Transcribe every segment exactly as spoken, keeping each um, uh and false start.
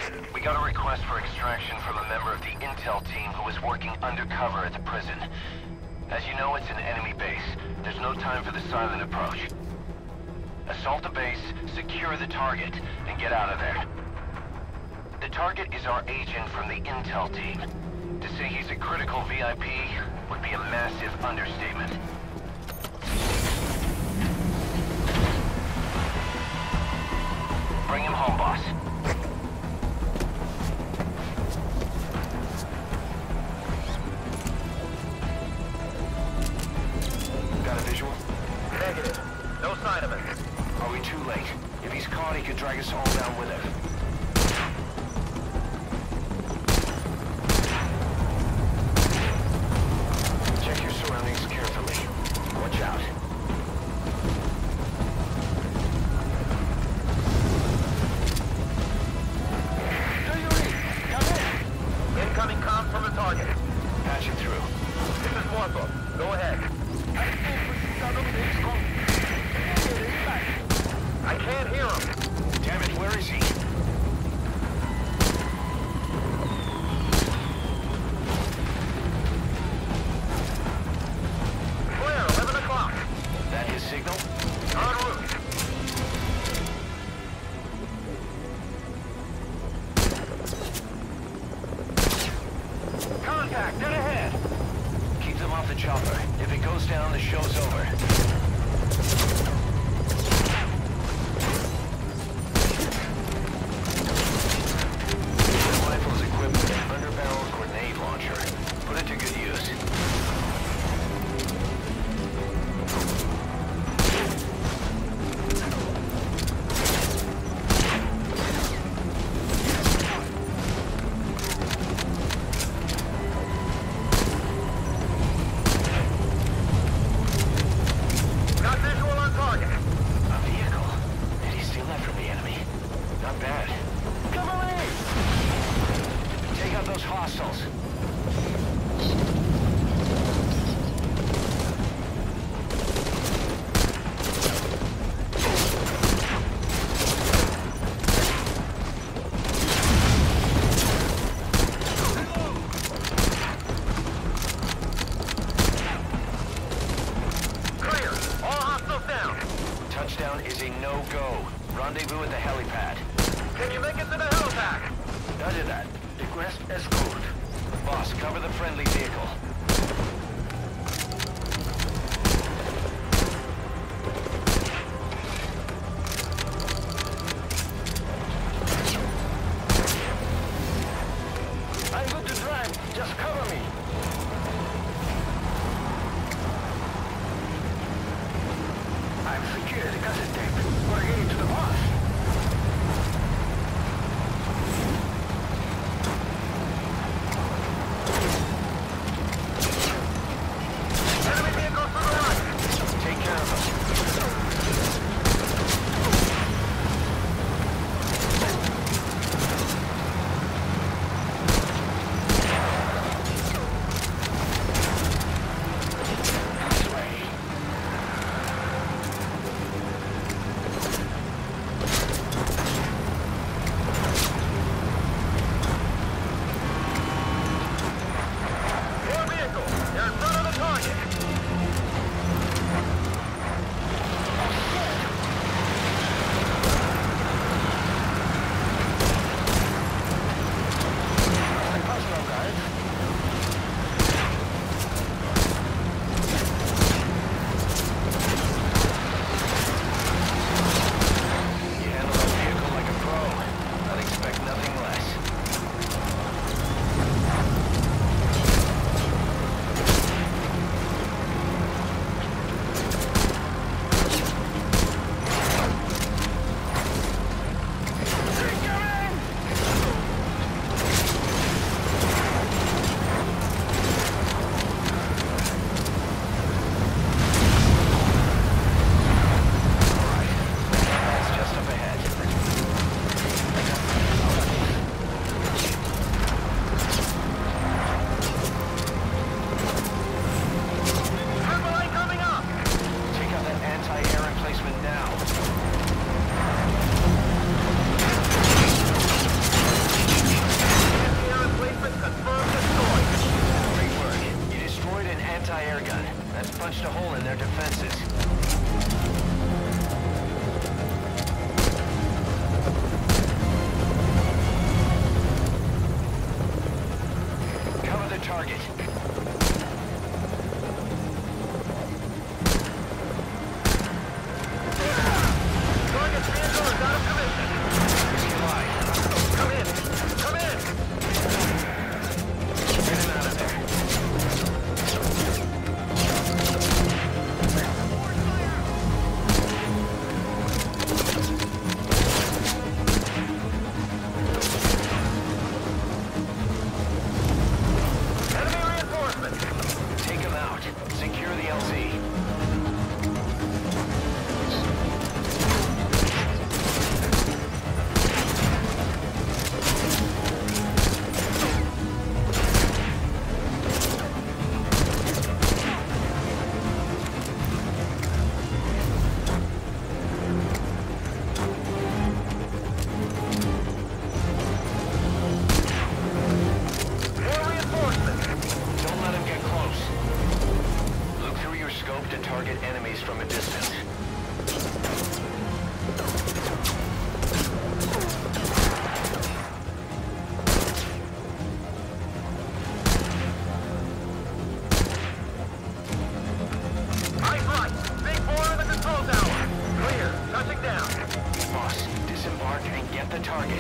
We got a request for extraction from a member of the intel team who was working undercover at the prison. As you know, it's an enemy base. There's no time for the silent approach. Assault the base, secure the target, and get out of there. The target is our agent from the intel team. To say he's a critical V I P would be a massive understatement. Bring him home, boss. Got a visual? Negative. No sign of it. Are we too late? If he's caught, he could drag us all down with him. Check your surroundings carefully. Watch out. Do you read? Come in. Incoming comm from the target. Patching through. This is Morpho. Go ahead. I can't hear him. Damn it, where is he? Clear, eleven o'clock. That his signal? En route. Contact, dead ahead! Keep them off the chopper. If it goes down, the show's over. Touchdown is a no-go. Rendezvous at the helipad. Can you make it to the helipad? Roger that. Request escort. Boss, cover the friendly vehicle. I'm good to drive. Just cover me. I've secured the cassette tape. We're heading to the boss. the target.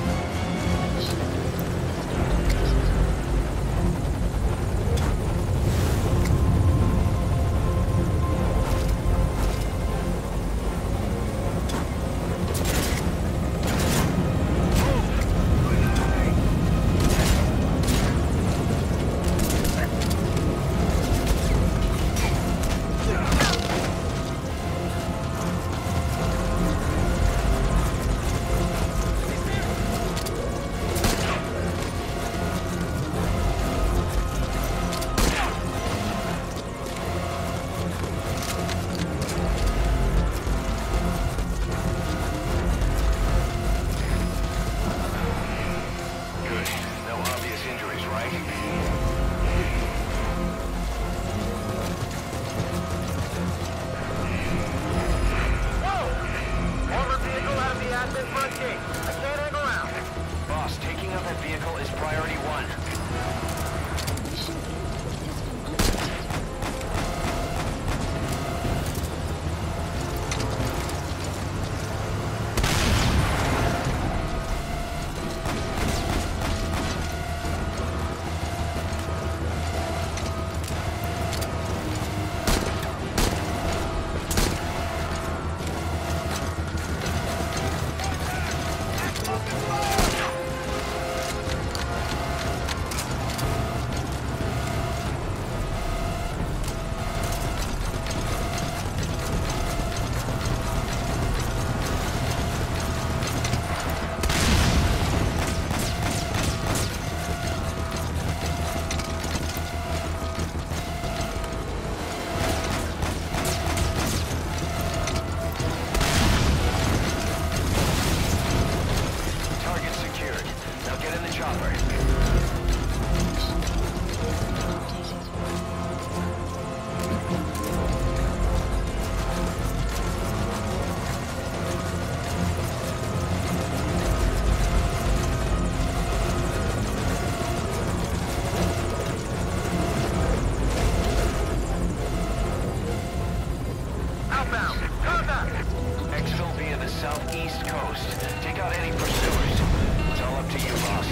Southeast coast. Take out any pursuers. It's all up to you, boss.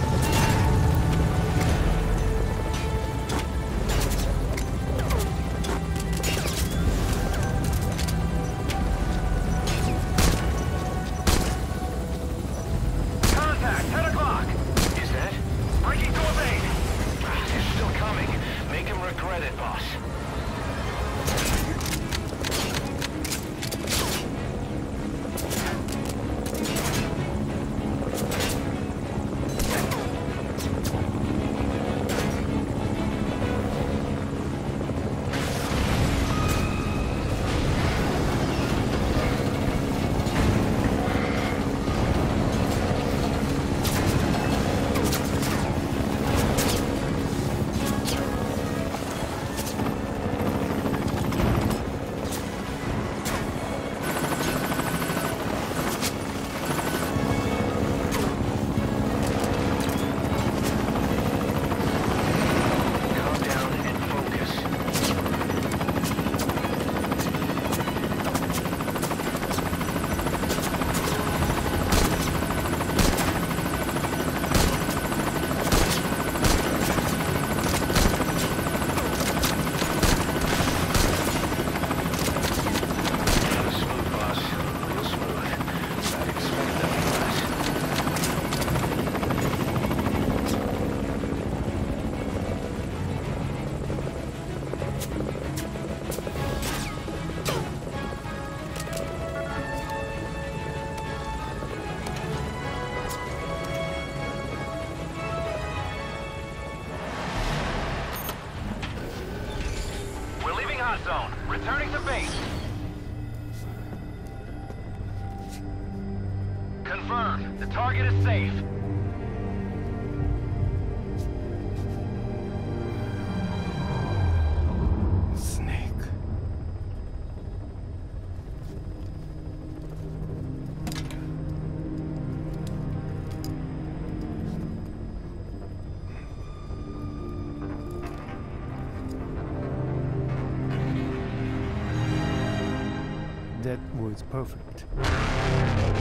Contact, ten o'clock. Is that? Breaking to a base. Ah, they're still coming. Make him regret it, boss. Hot zone. Returning to base. Confirmed. The target is safe. Snake. That was perfect.